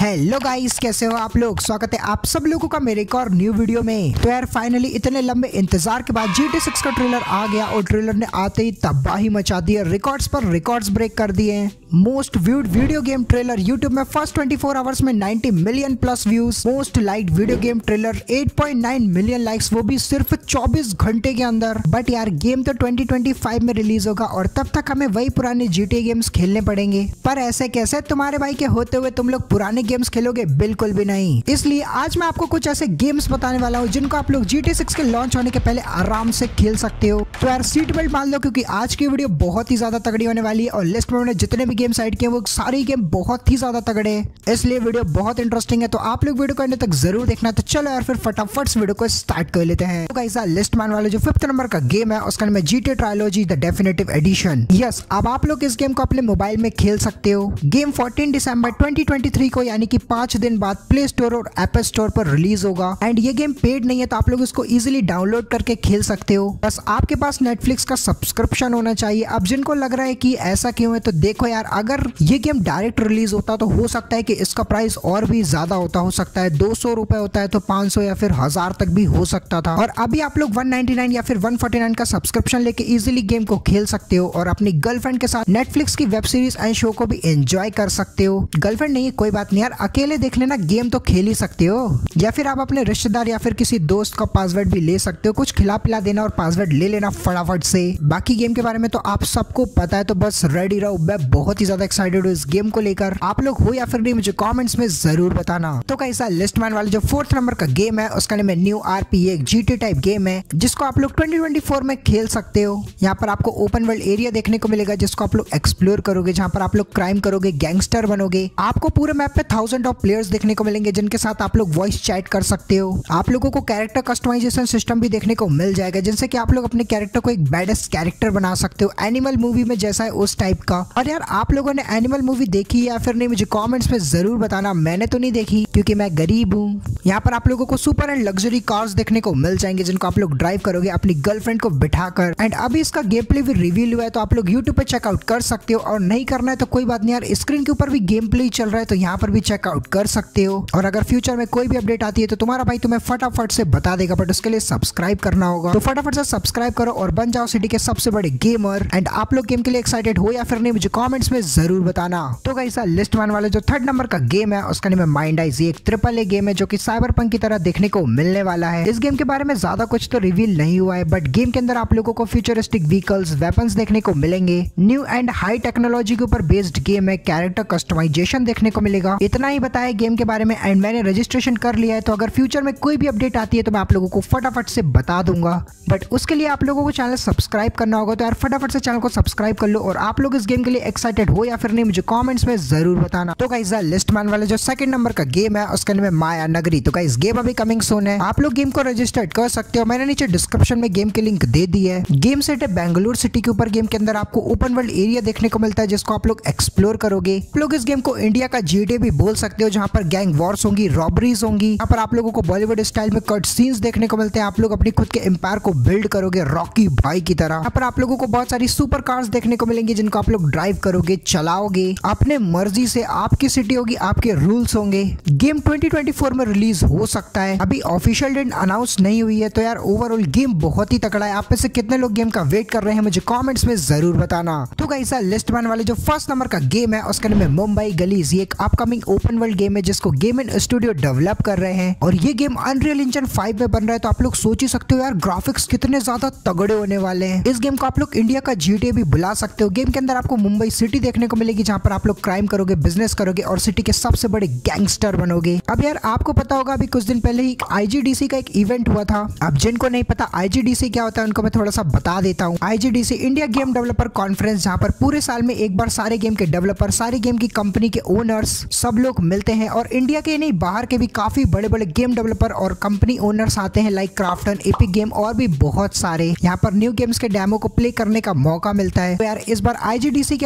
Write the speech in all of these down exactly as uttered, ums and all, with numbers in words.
Hello guys, कैसे हो आप लोग। स्वागत है आप सब लोगों का मेरे एक और न्यू वीडियो में। तो यार फाइनली इतने लंबे इंतजार के बाद जी टी सिक्स का ट्रेलर आ गया और ट्रेलर ने आते ही तबाही मचा दी है। रिकॉर्ड्स पर रिकॉर्ड्स ब्रेक कर दिए हैं। Most viewed video game trailer YouTube में फर्स्ट चौबीस आवर्स में नब्बे million plus views. Most liked video game trailer आठ पॉइंट नौ मिलियन लाइक्स, वो भी सिर्फ चौबीस घंटे के अंदर। बट यार गेम तो दो हज़ार पच्चीस में रिलीज होगा और तब तक हमें वही पुराने जी टी ए गेम्स खेलने पड़ेंगे। पर ऐसे कैसे तुम्हारे भाई के होते हुए तुम लोग पुराने गेम्स खेलोगे? बिल्कुल भी नहीं। इसलिए आज मैं आपको कुछ ऐसे गेम्स बताने वाला हूँ जिनको आप लोग जी टी ए सिक्स के लॉन्च होने के पहले आराम से खेल सकते हो। तो यार सीट बेल्ट मान लो, क्योंकि आज की वीडियो बहुत ही ज्यादा तगड़ी होने वाली है और लिस्ट में मैंने जितने भी गेम्स ऐड किए वो सारे गेम बहुत ही ज्यादा तगड़े हैं। इसलिए वीडियो बहुत इंटरेस्टिंग है, तो आप लोग वीडियो को अंत तक जरूर देखना। तो चलो यार फिर फटाफट से वीडियो को स्टार्ट कर लेते हैं। तो गाइस लिस्ट मान वाले जो फिफ्थ नंबर का गेम है उसका नाम है G T A trilogy the definitive edition. Yes, अब आप लोग इस गेम को अपने मोबाइल में खेल सकते हो। गेम चौदह दिसंबर दो हज़ार तेईस को यानी कि पांच दिन बाद प्ले स्टोर और एप्पल स्टोर पर रिलीज होगा। एंड ये गेम पेड नहीं है, तो आप लोग इसको इजीली डाउनलोड करके खेल सकते हो। बस आपके पास नेटफ्लिक्स का सब्सक्रिप्शन होना चाहिए। अब जिनको लग रहा है कि ऐसा क्यों है, तो देखो यार, अगर ये गेम डायरेक्ट रिलीज होता तो हो सकता है कि इसका प्राइस और भी ज्यादा होता हो सकता है दो सौ रुपए होता है तो पांच सौ या फिर हजार तक भी हो सकता था। और अभी आप लोग एक सौ निन्यानवे या फिर एक सौ उनचास का सब्सक्रिप्शन लेके इजीली गेम को खेल सकते हो और अपनी गर्लफ्रेंड के साथ नेटफ्लिक्स की वेब सीरीज एंड शो को भी एंजॉय कर सकते हो। गर्लफ्रेंड नहीं, कोई बात नहीं यार, अकेले देख लेना, गेम तो खेल ही सकते हो। या फिर आप अपने रिश्तेदार या फिर किसी दोस्त का पासवर्ड भी ले सकते हो, कुछ खिला पिला देना और पासवर्ड ले लेना फटाफट से। बाकी गेम के बारे में तो आप सबको पता है, तो बस रेडी रहो। मैं बहुत ही ज्यादा एक्साइटेड हूँ इस गेम को लेकर। आप लोग हो या फिर नहीं, मुझे कमेंट्स में जरूर बताना। तो कैसा लिस्ट मैन वाले जो फोर्थ नंबर का गेम है उसका नाम है न्यू आरपी, एक जीटी टाइप गेम है जिसको आप लोग दो हज़ार चौबीस में खेल सकते हो। यहाँ पर आपको ओपन वर्ल्ड एरिया देखने को मिलेगा जिसको आप लोग एक्सप्लोर करोगे, जहाँ पर आप लोग क्राइम करोगे, गैंगस्टर बनोगे। आपको पूरे मैप पे थाउजेंड ऑफ प्लेयर्स देखने को मिलेंगे जिनके साथ आप लोग वॉइस चैट कर सकते हो। आप लोगों को कैरेक्टर कस्टमाइजेशन सिस्टम भी देखने को मिल जाएगा, जिनसे कि आप लोग अपने कैरेक्टर को एक बैडेस्ट कैरेक्टर बना सकते हो, एनिमल मूवी में जैसा है उस टाइप का। और यार आप लोगों ने एनिमल मूवी देखी या फिर नहीं, मुझे कमेंट्स में जरूर बताना। मैंने तो नहीं देखी क्योंकि मैं गरीब हूँ। यहाँ पर आप लोगों को सुपर एंड लग्जरी कार्स देखने को मिल जाएंगे जिनको आप लोग ड्राइव करोगे अपनी गर्लफ्रेंड को बिठाकर। एंड अभी इसका गेम प्ले भी रिवील हुआ है, तो आप लोग यूट्यूब पे चेकआउट कर सकते हो। और नहीं करना है तो कोई बात नहीं यार, स्क्रीन के ऊपर भी गेम प्ले चल रहा है, तो यहाँ पर भी चेकआउट कर सकते हो। और अगर फ्यूचर में कोई भी अपडेट आती है तो तुम्हारा भाई तुम्हें फटाफट से बता देगा, बट उसके लिए सब्सक्राइब करना होगा। तो फटाफट से सब्सक्राइब करो और बन जाओ सिटी के सबसे बड़े गेमर। एंड आप लोग गेम के लिए एक्साइटेड हो या फिर नहीं, मुझे कमेंट्स में जरूर बताना। तो गाइस लिस्ट वन वाले जो थर्ड नंबर का गेम है उसका नाम है माइंड आइज। एक ट्रिपल ए गेम है जो कि साइबरपंक की तरह देखने को मिलने वाला है। इस गेम के बारे में ज्यादा कुछ तो रिवील नहीं हुआ है, बट गेम के अंदर आप लोगों को फ्यूचरिस्टिक व्हीकल्स, वेपन्स देखने को मिलेंगे। न्यू एंड हाई टेक्नोलॉजी के ऊपर बेस्ड गेम है। कैरेक्टर कस्टमाइजेशन देखने को मिलेगा। इतना ही बताया गेम के बारे में। एंड मैंने रजिस्ट्रेशन कर लिया है, तो अगर फ्यूचर में कोई भी अपडेट आती है तो मैं आप लोगों को फटाफट से बता दूंगा। बट उसके लिए आप लोगों को चैनल सब्सक्राइब करना होगा, तो यार फटाफट से चैनल को सब्सक्राइब कर लो। और आप लोग इस गेम के लिए एक्साइटेड हो या फिर नहीं, मुझे कमेंट्स में जरूर बताना। तो गाइस लिस्ट मैन वाले जो सेकंड नंबर का गेम है उसका नाम है माया नगरी। तो गाइस गेम अभी कमिंग सून है, आप लोग गेम को रजिस्टर्ड कर सकते हो। मैंने नीचे डिस्क्रिप्शन में गेम की लिंक दे दी है। गेम सेट है बेंगलुरु सिटी के ऊपर। गेम के अंदर आपको ओपन वर्ल्ड एरिया देखने को मिलता है जिसको आप लोग एक्सप्लोर करोगे। आप लोग इस गेम को इंडिया का जी टी ए भी बोल सकते हो, जहाँ पर गैंग वॉर्स होंगी, रॉबरीज होंगी। यहाँ पर आप लोगों को बॉलीवुड स्टाइल में कट सीन्स देखने को मिलते हैं। आप लोग अपनी खुद के एम्पायर को बिल्ड करोगे रॉकी भाई की तरह। यहाँ पर आप लोगों को बहुत सारी सुपर कार्स देखने को मिलेंगी जिनको आप लोग ड्राइव करोगे, चलाओगे अपने मर्जी से। आपकी सिटी होगी, आपके रूल्स होंगे। गेम दो हज़ार चौबीस में रिलीज हो सकता है। अभी ऑफिशियल डेट अनाउंस नहीं हुई है, तो यार ओवरऑल गेम बहुत ही तगड़ा है। आप में से कितने लोग गेम का वेट कर रहे हैं, मुझे कमेंट्स में जरूर बताना। तो गाइस लिस्ट वन वाले जो फर्स्ट नंबर का गेम है उसका नाम है मुंबई गलीज। ये एक अपकमिंग ओपन वर्ल्ड गेम है जिसको गेम इन स्टूडियो डेवलप कर रहे हैं और ये गेम अनरियल इंजन फाइव में बन रहा है। तो आप लोग सोच ही सकते हो यार ग्राफिक्स कितने ज्यादा तगड़े होने वाले हैं। इस गेम को आप लोग इंडिया का जी टी ए भी बुला सकते हो। गेम के अंदर आपको मुंबई सिटी देखने को मिलेगी, जहाँ पर आप लोग क्राइम करोगे, बिजनेस करोगे और सिटी के सबसे बड़े गैंगस्टर बनोगे। अब यार आपको पता होगा अभी कुछ दिन पहले ही आई जी डी सी का एक इवेंट हुआ था। अब जिनको नहीं पता आई जी डी सी क्या होता है उनको मैं थोड़ा सा बता देता हूँ। I G D C India game developer conference, जहाँ पर पूरे साल में एक बार सारे गेम के डेवलपर, सारी गेम की कंपनी के ओनर्स सब लोग मिलते हैं। और इंडिया के नहीं, बाहर के भी काफी बड़े बड़े गेम डेवलपर और कंपनी ओनर्स आते हैं, लाइक क्राफ्टन, एपिक गेम और भी बहुत सारे। यहाँ पर न्यू गेम्स के डेमो को प्ले करने का मौका मिलता है। तो यार इस बार आई जी डी सी के अंदर मुंबई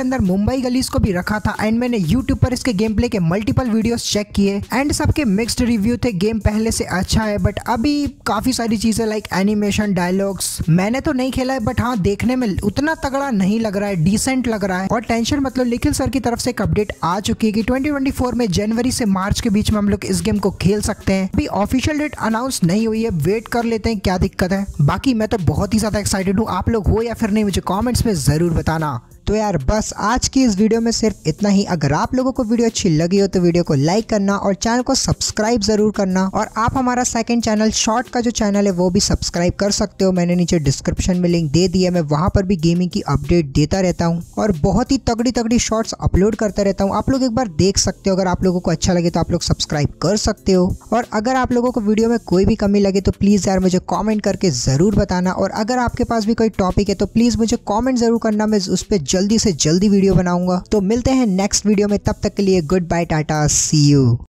मुंबई गलीज को भी रखा था एंड मैंने यूट्यूब पर इसके गेम प्ले के मल्टीपल वीडियोस चेक किए एंड सबके मिक्स्ड रिव्यू थे। गेम पहले से अच्छा है बट अभी काफी सारी चीजें लाइक एनिमेशन, डायलॉग्स मैंने तो नहीं खेला है बट हाँ देखने में उतना तगड़ा नहीं लग रहा है, डिसेंट लग रहा है। और टेंशन मतलब निखिल सर की तरफ से एक अपडेट आ चुकी है कि ट्वेंटी ट्वेंटी फोर में जनवरी से मार्च के बीच में हम लोग इस गेम को खेल सकते हैं। अभी ऑफिशियल डेट अनाउंस नहीं हुई है, वेट कर लेते हैं, क्या दिक्कत है। बाकी मैं तो बहुत ही ज्यादा एक्साइटेड हूँ, आप लोग हो या फिर नहीं मुझे कमेंट्स में जरूर बताना। तो यार बस आज की इस वीडियो में सिर्फ इतना ही। अगर आप लोगों को वीडियो अच्छी लगी हो तो वीडियो को लाइक करना और चैनल को सब्सक्राइब जरूर करना। और आप हमारा सेकंड चैनल शॉर्ट का जो चैनल है वो भी सब्सक्राइब कर सकते हो, मैंने नीचे डिस्क्रिप्शन में लिंक दे दिया। मैं वहां पर भी गेमिंग की अपडेट देता रहता हूँ और बहुत ही तगड़ी तगड़ी शॉर्ट्स अपलोड करता रहता हूँ, आप लोग एक बार देख सकते हो। अगर आप लोगों को अच्छा लगे तो आप लोग सब्सक्राइब कर सकते हो। और अगर आप लोगों को वीडियो में कोई भी कमी लगे तो प्लीज यार मुझे कॉमेंट करके जरूर बताना। और अगर आपके पास भी कोई टॉपिक है तो प्लीज मुझे कॉमेंट जरूर करना, मैं उस पर जल्दी से जल्दी वीडियो बनाऊंगा। तो मिलते हैं नेक्स्ट वीडियो में, तब तक के लिए good bye, tata, see you.